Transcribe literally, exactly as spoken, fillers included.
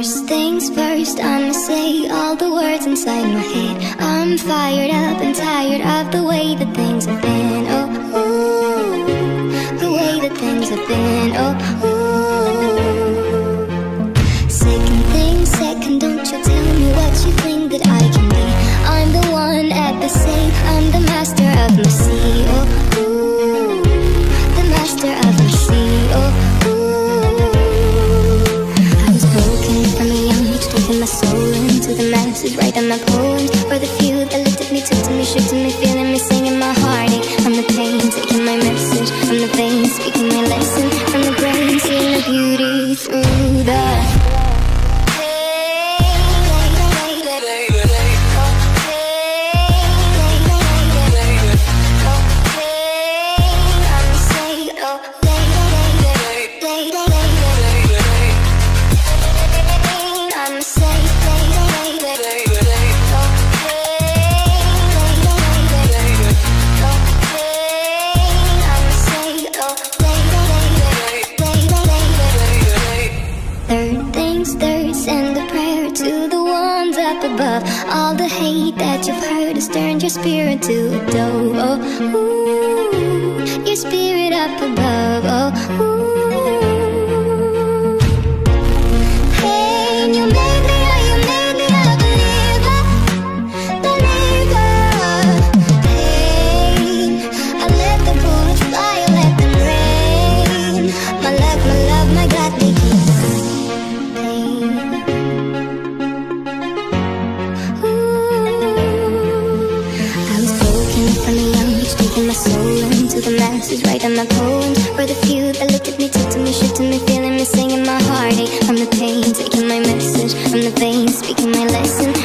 First things first, I'ma say all the words inside my head. I'm fired up and tired of the way that things have been. Oh, ooh, the way that things have been. Oh, ooh. Second thing second, don't you tell me what you think that I can be. I'm the one at the same, I'm the master of my sea. Oh, ooh, the master of my sea. Oh, taking my soul into the masses, writing my poems for the few that looked at me, took to me, shook to me, feeling me, singing my heartache. From the pain, taking my message from the veins, speaking my lesson from the brain, seeing the beauty through the above. All the hate that you've heard has turned your spirit to a dove. Oh, ooh, your spirit up above. Oh, ooh. Hey, you made me, oh, you made me a believer, believer. Hey, I let the bullets fly, I let them rain. My love, my love, my God, they keep my soul into the masses, writing my poems for the few that looked at me, took to me, shook to me, feeling me, singing my heartache from the pain, taking my message from the veins, speaking my lesson